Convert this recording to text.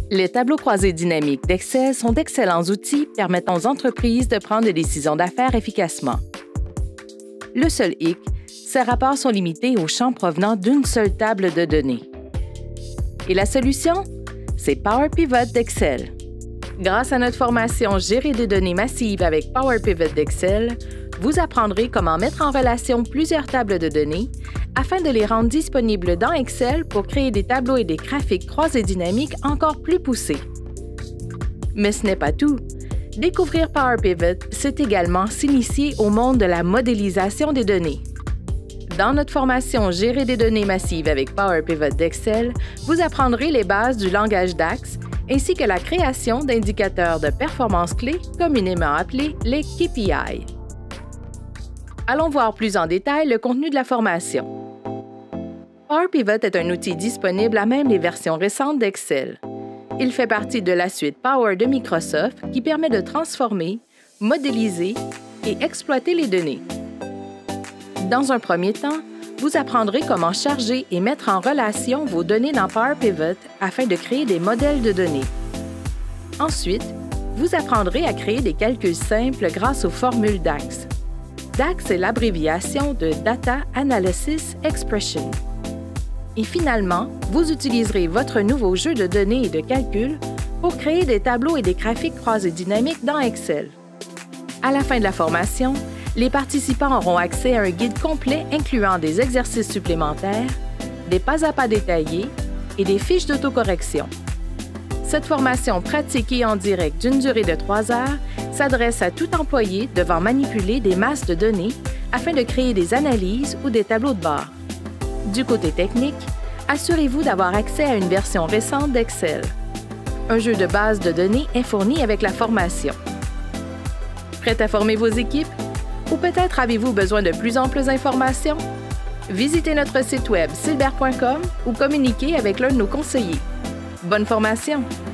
Les tableaux croisés dynamiques d'Excel sont d'excellents outils permettant aux entreprises de prendre des décisions d'affaires efficacement. Le seul hic, ces rapports sont limités aux champs provenant d'une seule table de données. Et la solution? C'est Power Pivot d'Excel. Grâce à notre formation Gérer des données massives avec Power Pivot d'Excel, vous apprendrez comment mettre en relation plusieurs tables de données afin de les rendre disponibles dans Excel pour créer des tableaux et des graphiques croisés dynamiques encore plus poussés. Mais ce n'est pas tout. Découvrir Power Pivot, c'est également s'initier au monde de la modélisation des données. Dans notre formation Gérer des données massives avec Power Pivot d'Excel, vous apprendrez les bases du langage DAX ainsi que la création d'indicateurs de performance clés, communément appelés les KPI. Allons voir plus en détail le contenu de la formation. Power Pivot est un outil disponible à même les versions récentes d'Excel. Il fait partie de la suite Power de Microsoft qui permet de transformer, modéliser et exploiter les données. Dans un premier temps, vous apprendrez comment charger et mettre en relation vos données dans Power Pivot afin de créer des modèles de données. Ensuite, vous apprendrez à créer des calculs simples grâce aux formules DAX. DAX est l'abréviation de Data Analysis Expression. Et finalement, vous utiliserez votre nouveau jeu de données et de calcul pour créer des tableaux et des graphiques croisés dynamiques dans Excel. À la fin de la formation, les participants auront accès à un guide complet incluant des exercices supplémentaires, des pas à pas détaillés et des fiches d'autocorrection. Cette formation pratique et en direct d'une durée de 3 heures s'adresse à tout employé devant manipuler des masses de données afin de créer des analyses ou des tableaux de bord. Du côté technique, assurez-vous d'avoir accès à une version récente d'Excel. Un jeu de base de données est fourni avec la formation. Prêt à former vos équipes? Ou peut-être avez-vous besoin de plus amples informations? Visitez notre site web silbert.com ou communiquez avec l'un de nos conseillers. Bonne formation!